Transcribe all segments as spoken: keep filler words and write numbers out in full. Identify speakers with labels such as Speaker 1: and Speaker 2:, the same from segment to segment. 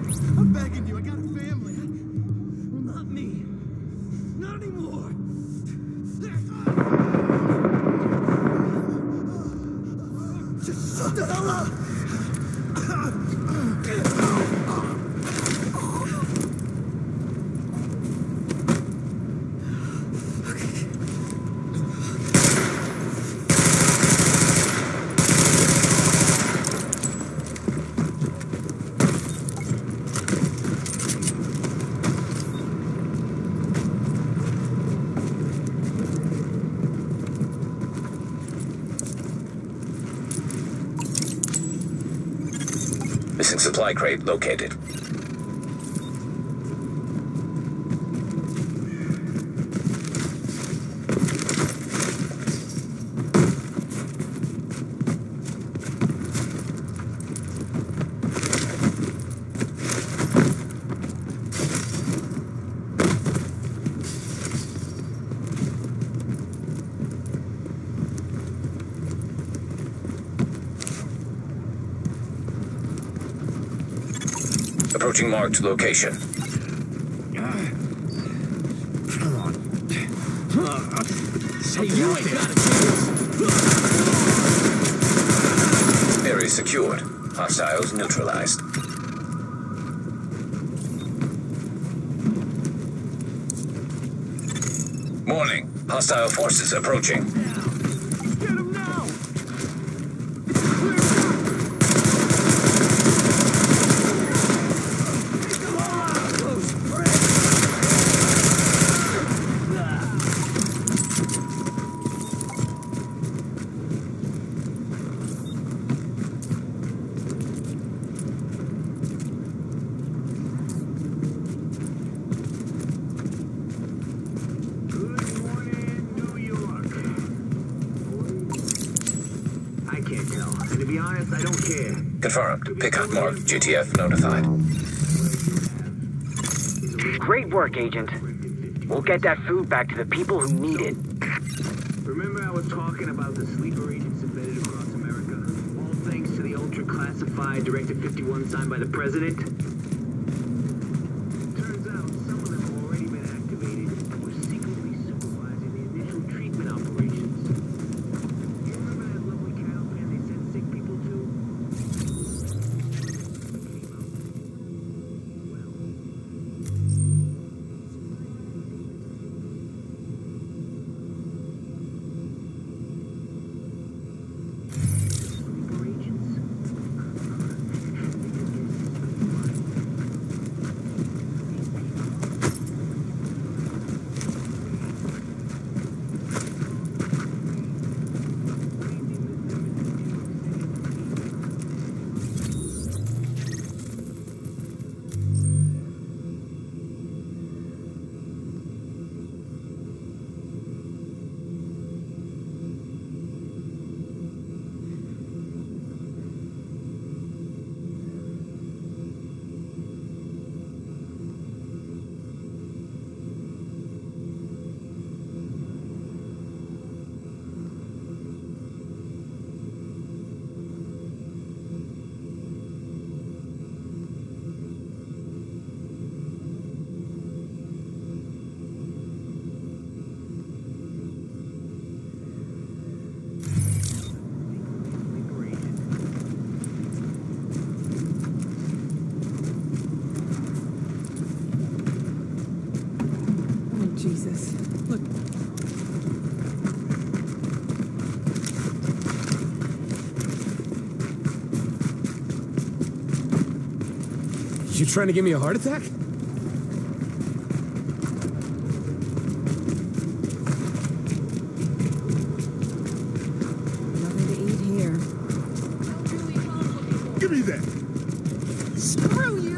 Speaker 1: I'm begging you, I got a family. Well, not me. Not anymore. Just shut the hell up!
Speaker 2: Missing supply crate located. Approaching marked location.
Speaker 1: Come on. Hey, you ain't got a chance.
Speaker 2: Area secured. Hostiles neutralized. Warning. Hostile forces approaching.
Speaker 1: Get him now!
Speaker 2: Confirmed. Pickup marked. G T F notified.
Speaker 3: Great work, Agent. We'll get that food back to the people who need it.
Speaker 4: Remember I was talking about the sleeper agents embedded across America? All thanks to the ultra-classified Directive fifty-one signed by the President? Turns out some of them have already been activated and were secretly supervising the initial treatment operations. You remember that lovely cattle pen they sent sick people to?
Speaker 5: Jesus. Look.
Speaker 6: You trying to give me a heart attack?
Speaker 5: Nothing to eat here.
Speaker 6: Give me that.
Speaker 5: Screw you!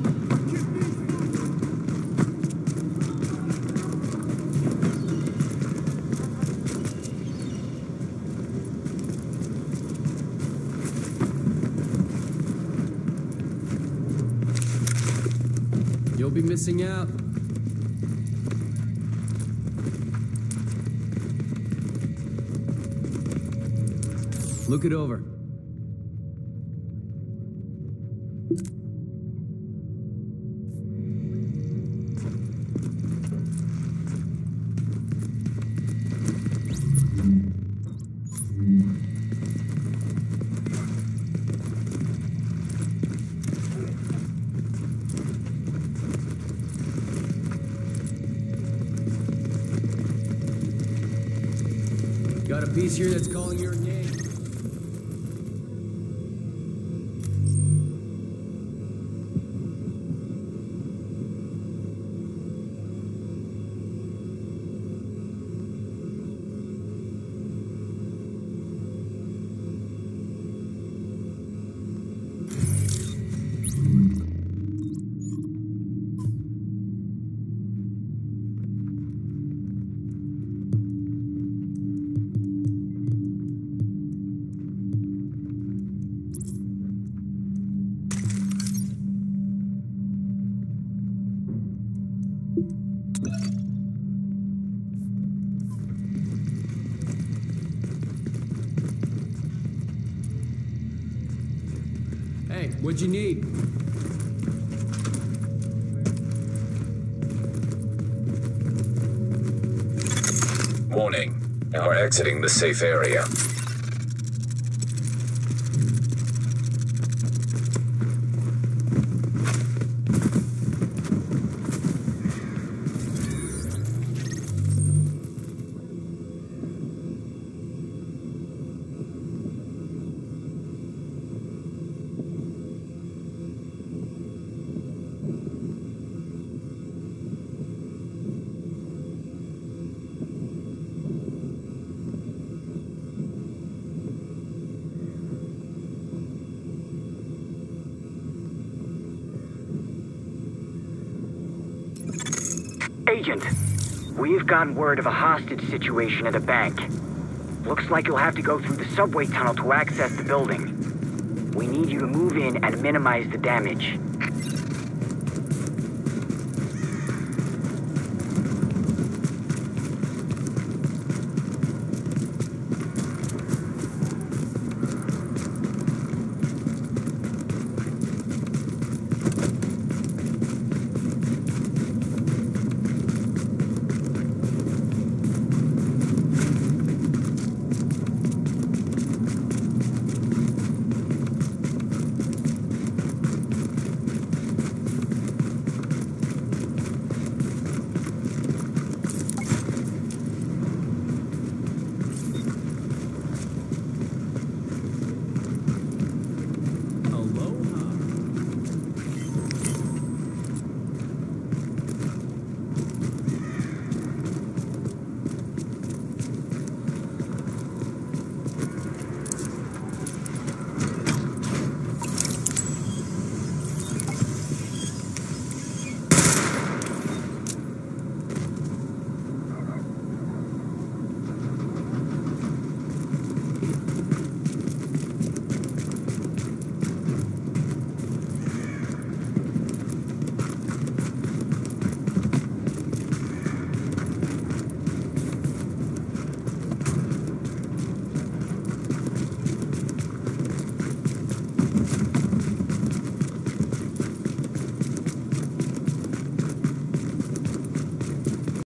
Speaker 6: You'll be missing out. Look it over. Got a piece here that's calling your name. Hey, what'd you need?
Speaker 2: Warning. We're exiting the safe area.
Speaker 3: Agent, we've gotten word of a hostage situation at a bank. Looks like you'll have to go through the subway tunnel to access the building. We need you to move in and minimize the damage.